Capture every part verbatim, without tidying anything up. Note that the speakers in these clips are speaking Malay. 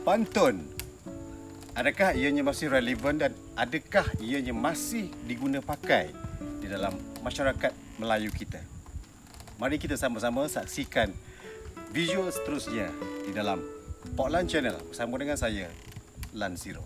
pantun. Adakah ianya masih relevan dan adakah ianya masih diguna pakai di dalam masyarakat Melayu kita? Mari kita sama-sama saksikan visual seterusnya di dalam Poklan Channel bersama dengan saya, Lan Zero.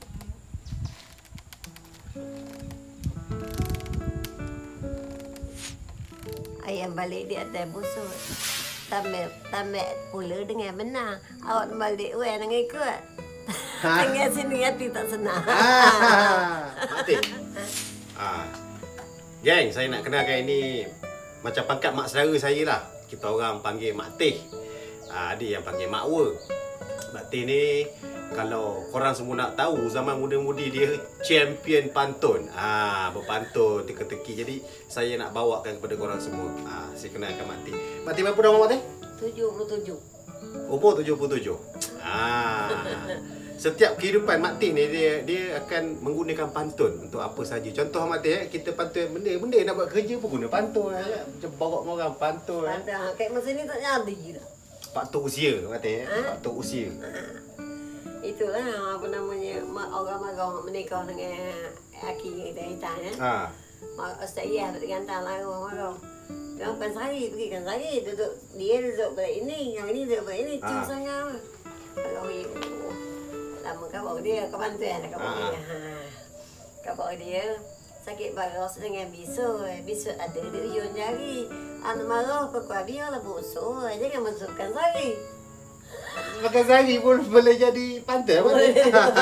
Ayam balik di atas busuk. Tamat, tamat pula dengan benar. Awak balik weh dengan ikut. Dengan sini hati tak senang. Mati. Ah. Geng, saya nak kenalkan ini macam pangkat mak saudara saya lah. Kita orang panggil Mak Teh. Ah, ada yang panggil Mak Wer. Mak Teh ni kalau korang semua nak tahu, zaman muda-mudi dia champion pantun. Ah, berpantun teka-teki. Jadi saya nak bawakan kepada korang semua. Ah, saya kenalkan Mak Teh. Mak Teh berapa tahun Mak Teh? tujuh puluh tujuh. Umur tujuh puluh tujuh. Ah. Setiap kehidupan Mak Teh ni dia dia akan menggunakan pantun untuk apa saja. Contoh Mak Teh, kita pantun benda benda nak buat kerja pun guna pantun. Macam borok orang pantun. Pantun kayak masa ni tak jadi dah. Faktor usia Mak Teh, faktor usia. Itulah apa namanya, orang-orang menikah dengan aki kita kita ya. Ha. Mak saya tak digantar lah orang-orang. Dia bukan sehari, pergi kan sehari, duduk, dia duduk pada ini, yang ini duduk pada ini, cium Ha. sangat. Kalau ibu, lama kau dia, kau bantu ya, kau Ha. dia. Ha. Kau dia, sakit baras dengan bisu, bisu ada di ujung jari. Anak marah, kau kuat biar lah busuk, jangan masukkan sehari. Makan sehari pun boleh jadi pantun Mak Teh.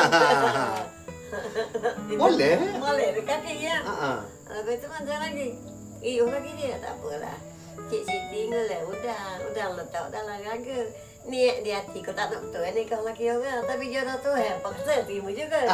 Boleh? Boleh, dekat dia. Ha. Lepas tu macam lagi. Eh, orang lagi dia tak apalah. Cik Siti lah, udah, udah letak dalam raga. Niat di hati kau tak nak betul ni kau laki orang. Tapi jodoh tu eh, paksa terima juga.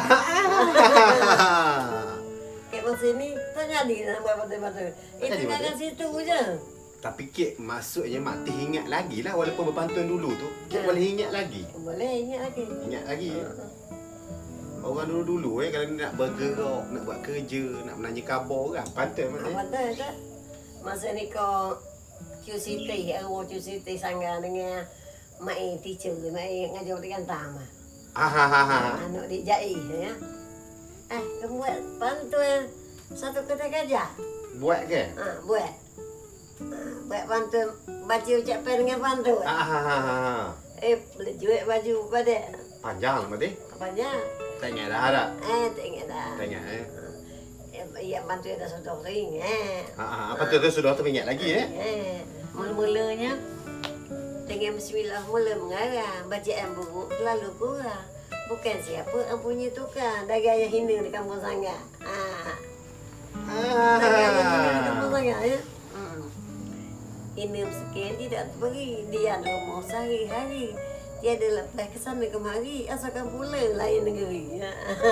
Kayak masa ni, tak jadi nak buat betul-betul. Itu kan situ je. Tapi Kek maksudnya Mak Teh ingat lagi lah walaupun berpantun dulu tu. Kek boleh ingat lagi. Boleh, ingat lagi. Ingat lagi. Orang dulu-dulu eh kalau nak bergerak, nak buat kerja, nak menanya khabar orang, pantun Mak Teh. Betul tak? Masa ni kau Q C T, awak Q C T sangga dengan mai teacher, mai ngajar dengan tama. Ah ha ha ha. Anak di Jai ya. Eh, kamu buat pantun satu kata gajah. Buat ke? Ha, buat. Ha, buat pantun, baca ucapan dengan pantun. Ah ha ha ha. Eh, boleh jual baju pada Panjang Mak Teh. apanya? Tak ingat dah tak? Eh, tak ingat dah. Tak ingat eh. Eh, ya pantun dah sudah sering eh. Ha ha. Apa tu tu sudah teringat lagi eh? Eh, mula-mulanya dengan bismillah mula mengarang, bacaan buruk terlalu kurang. Bukan siapa yang punya tukar, dagang yang hina di kampung Sangga. Ha. Dagang yang hina di kampung Sangga ya. Hmm. Hina sekian tidak terberi, dia rumah sehari-hari. Tiada lepas ke sana kemari, asalkan pula lain negeri.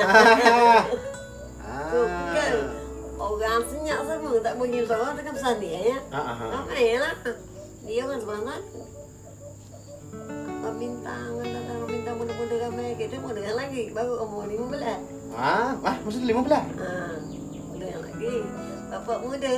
Bukan. Orang senyap sama, tak pergi seorang dekat pesan dia ya. Ramai lah. Dia orang sebenarnya. Bintang, datang bintang muda-muda ramai. Kita mau dengar lagi, baru umur lima belas. Ah, wah, maksudnya lima belas? Ha, dengar lagi. Bapak muda.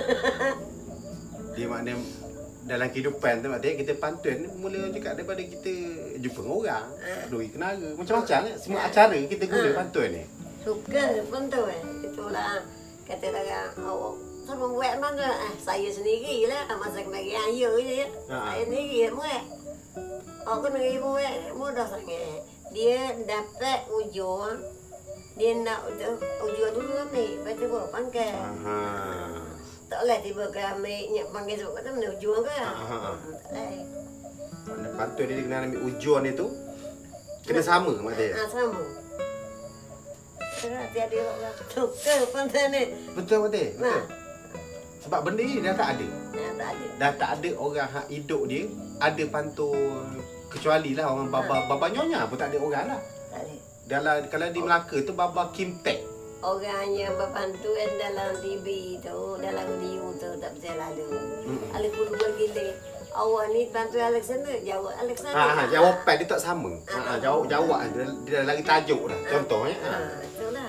Dia makna dalam kehidupan tu Mak Teh, kita pantun mula juga daripada kita jumpa dengan orang, doi kenara, macam-macam kan. Semua acara kita guna pantun ni. Suka pantun eh. Itulah kata orang awak sama buat pantun. Eh, saya sendirilah masa kebagian ya je ya. Saya sendiri buat. Aku nak ibu buat mudah sangat. Dia dapat ujung, dia nak ujung dulu ambil, lepas tu bawa pangkat. Aha. Tak boleh tiba ke ambil nyak panggil sebab kata mana ujung ke? Aha. Tak boleh. Mana pantun dia kena ambil ujung dia tu kena sama Mak Teh. Ha, sama. Kerana tiada orang suka pantun ni. Betul Mak Teh, betul. Sebab benda ni dah tak ada. Ya, tak ada. Dah tak ada orang hak hidup dia ada pantun, kecuali lah orang baba baba nyonya pun tak ada orang lah. Tak ada. Dalam kalau di Melaka tu baba Kim Tek. Orang yang berpantun dalam T V tu, dalam radio tu tak bisa lalu. Alih pun bergila. Awak ni pantun Alexander, jawab Alexander. Ha, ha jawapan dia tak sama. Ha, ha jawab jawab dia, dia dah lagi tajuk dah. Contohnya. Ha, itulah.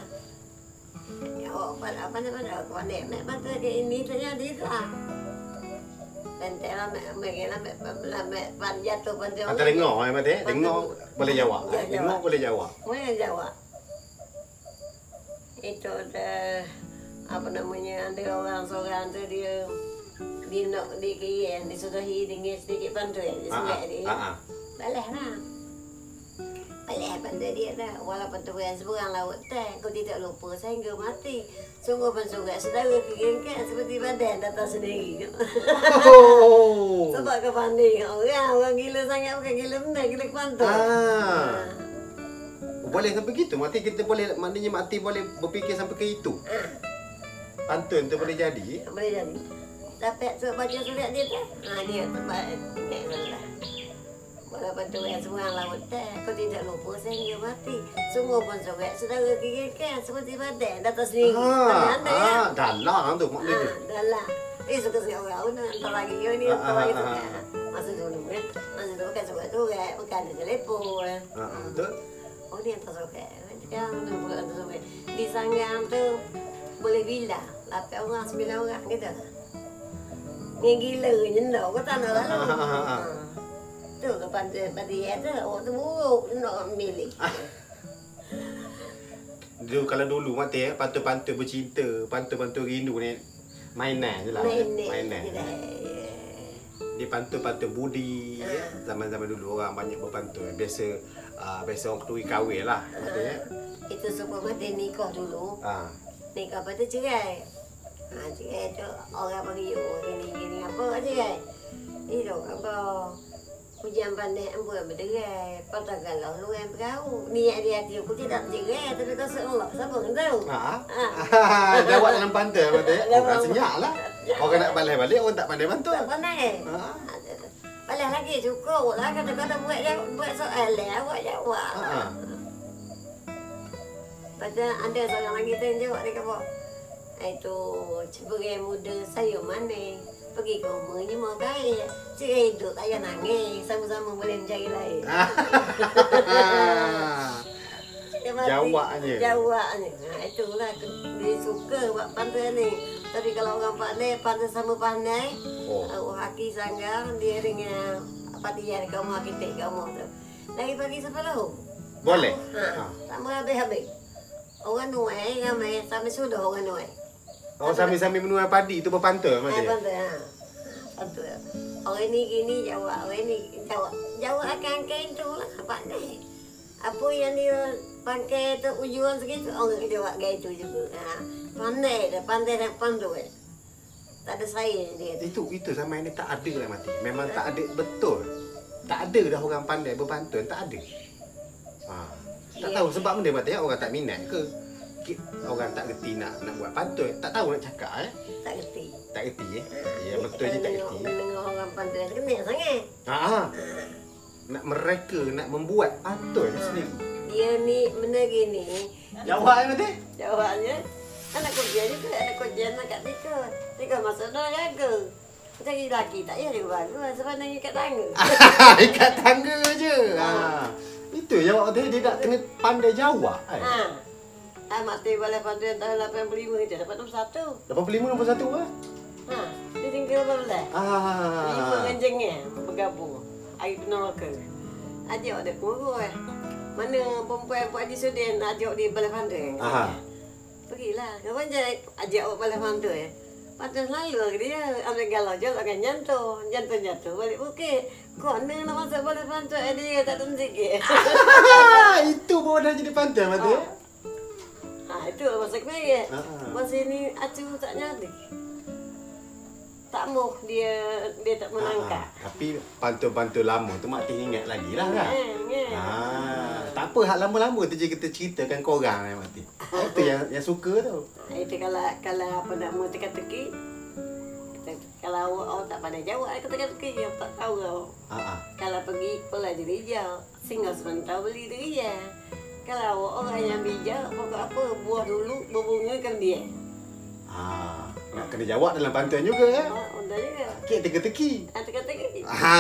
Ya, awak apa apa nama dah? Kau nak nak pantun ke ini tak jadi tak? Pentek lah, ambil lah, ambil panjat tu panjat. Antara dengar eh mati. Dengar boleh jawab. Dengar boleh jawab. Boleh jawab. Itu ada apa namanya, ada orang seorang tu dia di nak di kian disudahi dengan sedikit bantu ya, di sungai dia. Balas lah. Balas bantu dia dah. Walaupun tu yang seberang laut teh, kau tidak lupa sehingga mati. Sungguh pun sungguh saudara kegengkan seperti badan datang sendiri. Oh. Sebab kau pandai orang, orang gila sangat bukan gila benar, gila kuantum. Ah. Boleh sampai gitu, mati kita boleh, maknanya mati boleh berfikir sampai ke itu. Ah. Pantun tu boleh jadi. Boleh jadi. Dapat tu baca surat dia tu. Ha dia tempat ingat salah. Walaupun tu yang semua laut teh, kau tidak lupa sehingga mati. Sungguh pun surat saudara kegengkan seperti badan datang sendiri. Ah, ah, dalam tu maknanya. Ah, dalam. Eh suka si orang pun hantar lagi ni, hantar lagi tu kan. Masa dulu kan, masa dulu kan surat tu kan, bukan ada telefon. Ah, betul. Oh dia hantar surat. Sekarang tu bukan hantar surat. Di Sanggang tu boleh bila, lapan orang, sembilan orang gitu. Yang gila nyendak kau tak nak lalu. Tu kapan dia pada tu, orang tu buruk nak milih. Dulu kalau dulu mati eh, pantun-pantun bercinta, pantun-pantun rindu ni mainan je lah. Mainan. Dia pantun-pantun budi. Ya. Zaman-zaman dulu orang banyak berpantun. Biasa uh, biasa orang ketui kahwin lah. Maksudnya. Itu sebab mati nikah dulu. Ah. Nikah lepas tu cerai. Ha, cerai tu orang bagi oh, gini-gini apa cerai. Itu apa hujan pandai ambil berderai. Patah kalau lu yang berau. Niat dia hati aku tidak cerai tapi tak seolah. Siapa yang tahu? Ha. Ha. Jawab dalam pantun mati. Orang senyap lah. Orang nak balik-balik orang tak pandai pantun. Tak pandai. Ha. Balik lagi cukup lah kata-kata buat buat soal lah buat jawab. Ha. Pada ada seorang lagi tu yang jawab dia kata, itu sebagai muda saya mana pergi ke rumahnya mau kaya, cerai hidup tak payah nangis, sama-sama boleh mencari lain. Jawabnya. Jawabnya. Nah, itulah dia suka buat pantun ni. Tapi kalau orang pandai, pandai sama pandai, oh. uh, haki Sanggang dia dengan patian kamu arkitek kamu tu. Lagi pagi sampai lau. Boleh. Ha. Tak mau habis-habis. Orang nuai ramai sampai sudah orang nuai. Oh sambil-sambil menuai padi tu berpantun macam tu. Pantun ha. Pantun. Orang ni gini jawab, orang ni jawab. Jawab akan kain tu lah pandai. Apa yang dia pakai tu ujuan segitu orang jawab gaya tu juga. Ha. Pandai dah, pandai dan pantun. Tak ada saya dia. Itu itu sama ini tak ada lah mati. Memang tak ada betul. Tak ada dah orang pandai berpantun, tak ada. Ha. Tak tahu sebab benda mati orang tak minat ke? Orang tak reti nak nak buat pantun, tak tahu nak cakap eh. Tak reti. Tak reti eh. Ya betul je tak reti. Mendengar orang pantun kena sangat. Ha. Nak mereka nak membuat pantun sendiri. Dia ni benda gini. Jawab eh mati. Jawabnya anak kerja juga, anak kerja nak kat tika. Tika masuk dah jaga. Cari lelaki tak payah dia bagus sebenarnya ikat tangga. Ikat tangga je. Ha. Itu jawab dia, dia tak kena pandai jawab. Kan? Ha. Ah, mati balik pandai tahun lapan puluh lima je, dapat nombor satu. lapan puluh lima nombor satu ke? Ha, dia tinggal lapan belas. Ah. Lima kencingnya bergabung. Air penolaka. Ajak dia guru eh. Mana perempuan Pak Haji Sudin ajak dia balik pandai. Aha. Pergilah. Kapan je ajak awak balik pandai. Patut selalu dia ambil galau je akan jantung, jantung-jantung balik bukit. Kona nak masuk balik pantai dia tak tentu sikit. Itu bawa dah jadi pantai mati. Oh. Ha itu masa kaya. Masa ni acu tak nyari. Tak mau dia dia tak menangkap. Tapi pantun-pantun lama tu mak ingat lagi lah kan. Ha. Tak apa hak lama-lama tu je kita ceritakan korang eh mati. Itu yang yang suka tu. Itu kalau kalau apa nak mau teka-teki. Kalau awak, awak tak pandai jawab, aku teka-teki yang tak tahu awak. Ha. Kalau pergi pula di Rijau, singgah sebentar beli di Rijau. Kalau awak orang yang bijak, pokok apa buah dulu berbunga kan dia. Ha. Nak kena jawab dalam pantun juga eh. Oh, betul juga. Kek teka-teki. Ah, teka-teki. Ha.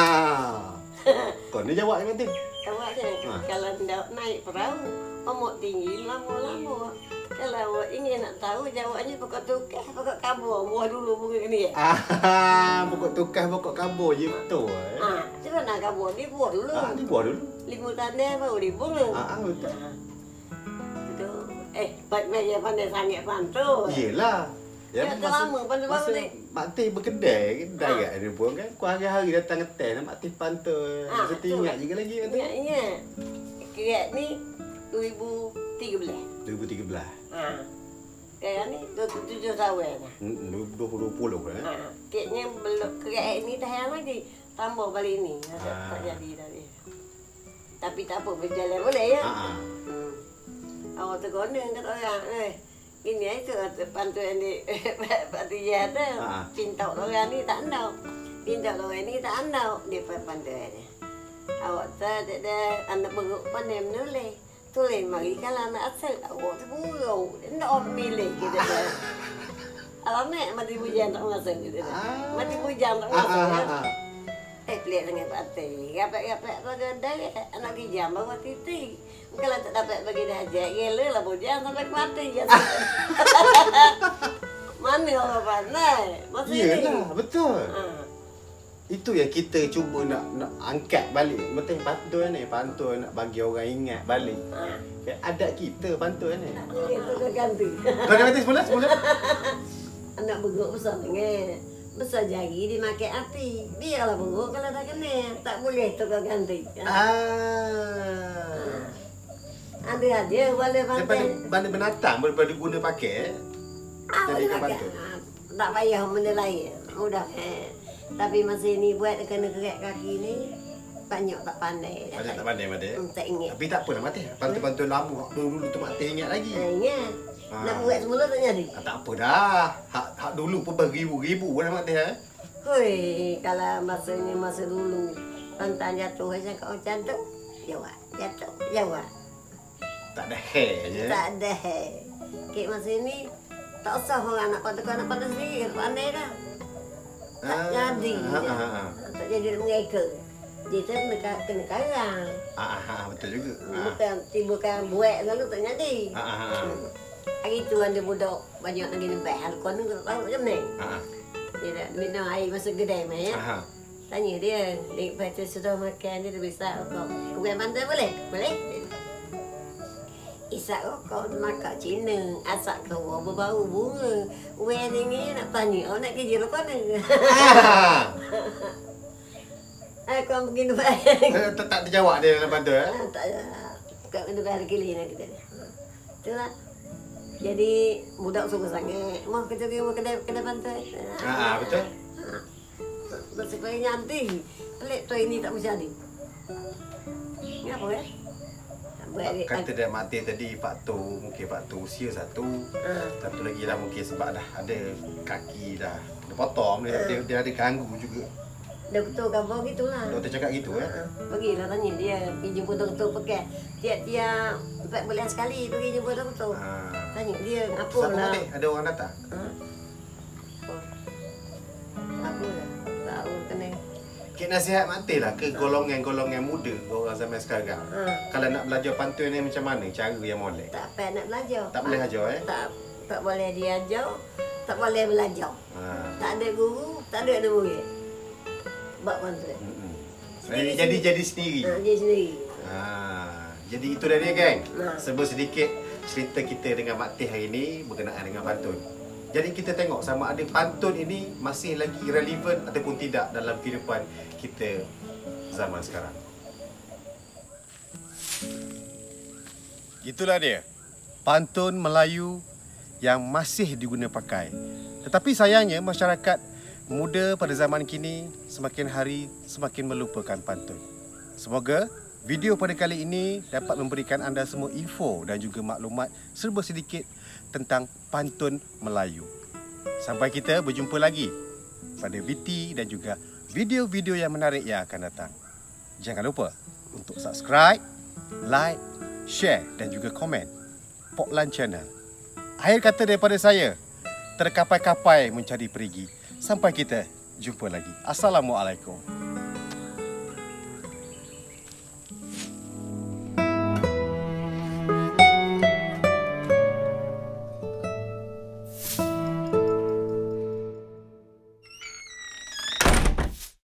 Kau ni jawab mati. Jawab je. Ha. Kalau naik perahu, omok tinggi lama-lama. Kalau awak ingin nak tahu jawabnya pokok tukar, pokok kabur. Buah dulu bunga ni. Ah, pokok tukar, pokok kabur je betul. Eh? Ah, macam mana kabur ni buah dulu. Ah, ni buah dulu. Lima tanda baru dibunga. Ah, ah betul. Ah. Betul. Eh, baik-baik dia pandai sangat pantun. Yelah. Ya, dah lama pandai-pandai ni. Mak Teh berkedai, darat dia pun kan. Kau hari-hari datang ngetel, Mak Teh pantun. Ah, Mesti ingat juga lagi kan tu. Ingat, ingat. Kerat ni dua ribu tiga belas. dua ribu tiga belas. Ha. Kerat ni dua puluh tujuh tahun dah. Hmm, dua ribu dua puluh kan. Ha. Keratnya belum kerat ni dah yang lagi. Tambah balik ni. Tak, Ah. tak jadi tadi. Tapi tak apa, berjalan boleh ya. Ha ah. Hmm. Awak tergoneng kata orang. Eh, ini itu pantun ni. Pantun dia ada. Ah. Pintar orang ni tak andau. Pintar orang ni tak andau. Dia pantun ni. Awak tak ada anak beruk pandai menulis. Tulis mari kalau anak asal awak tu buruk. Dia nak orang milih gitu dah. Alam ni mati bujang tak masuk gitu dah. Mati bujang tak Ah, masuk. ah, kan? ah, ah. Eh pelik dengan pantai. Gapek-gapek pada dah anak kijam bawa titik. Kalau tak dapat bagi dah ajak gila lah bujang sampai mati je. Mana orang pandai? Masa ni. Yelah, betul. Ha. Itu yang kita cuba nak nak angkat balik. Betul pantun ni, pantun nak bagi orang ingat balik. Ha. Ya, adat kita pantun ni. Itu dah ganti. Kau dah mati semula semula. Anak beruk besar dengan besar jari dimakai api. Biarlah beruk kalau dah kena. Tak boleh tukar ganti. Ah. Ada aja boleh Daripada pantai. benda binatang boleh boleh guna pakai. Ah, boleh jadikan pakai. pantun. Ah, tak payah benda lain. Mudah. Eh. Tapi masa ni buat kena kerat kaki ni banyak tak pandai. Banyak tak pandai Mak Teh. Hmm, tak ingat. Tapi tak apa lah Mak Teh. Pantun-pantun lama dulu tu Mak Teh ingat lagi. Ah, ingat. Ah. Nak buat semula tak jadi. Ah, tak apa dah. Hak hak dulu pun beribu-ribu dah Mak Teh eh. Hui, kalau masa ni masa dulu pantang jatuh saya kau cantik. Jawab, jatuh, jawab. Tak ada hair je. Tak ada. Kek masa ni tak usah orang nak patut anak patut sendiri, pandai dah. Tak jadi. Ah, ah, ah, ah. Tak jadi mereka. Dia tu kena, kena karang. Ah, ah, ah, betul juga. Ah. Bukan tiba-tiba buat lalu tak jadi. Ah, ah, ah. Hari tu ada budak banyak lagi lebih. Hal kau ni tak tahu macam ni. Ah, ah. Dia dah minum air masuk kedai mai ya. Ah, ah. Tanya dia, lepas tu sudah makan dia dah bisa kau. Bukan pandai boleh? Boleh? Isak rokok makan Cina, asak kau berbau bunga. Wedding ni nak tanya, oh nak kerja rokok ni. Ah. Ah, kau begini baik. Eh, tak tak terjawab dia dalam pantun eh. Ah, tak ada. Kau kena bayar kili nak kita. Itulah. Jadi budak suka sangat. Mau kita pergi kedai kedai pantai. Ah, ah, betul. Bersepaya nyanti. Pelik tu ini tak bisa di. Ngapa ya? Buat dia. Kata dia Mak Teh tadi faktor mungkin faktor usia satu. Ah. Satu lagi lah mungkin sebab dah ada kaki dah dia potong dia, dia, dia ada ganggu juga. Dia betul khabar gitulah. Doktor cakap gitu eh. Ha, pergilah tanya dia. Pergi jumpa doktor pakai. Tiap-tiap empat bulan sekali pergi jumpa doktor. Ah. Tanya dia apa Siapa lah. Mak Teh? Ada orang datang? Ha? Oh. Apa lah. Tahu kena. Kek nasihat Mak Teh lah ke golongan-golongan muda orang zaman sekarang. Ha. Kalau nak belajar pantun ni macam mana cara yang molek? Tak apa nak belajar. Tak boleh ajar eh? Tak tak boleh diajar. Tak boleh belajar. Ha. Tak ada guru, tak ada ada murid. Bab pantun. Mm-mm. Sendiri- Jadi jadi sendiri. Ha, dia sendiri. Ha. Jadi itu dah dia geng. Ha. Serba sedikit cerita kita dengan Mak Teh hari ini berkenaan dengan pantun. Jadi kita tengok sama ada pantun ini masih lagi relevan ataupun tidak dalam kehidupan kita zaman sekarang. Itulah dia. Pantun Melayu yang masih diguna pakai. Tetapi sayangnya masyarakat muda pada zaman kini semakin hari semakin melupakan pantun. Semoga video pada kali ini dapat memberikan anda semua info dan juga maklumat serba sedikit tentang pantun Melayu. Sampai kita berjumpa lagi pada B T dan juga video-video yang menarik yang akan datang. Jangan lupa untuk subscribe, like, share dan juga komen Poklan Channel. Akhir kata daripada saya, terkapai-kapai mencari perigi. Sampai kita jumpa lagi. Assalamualaikum.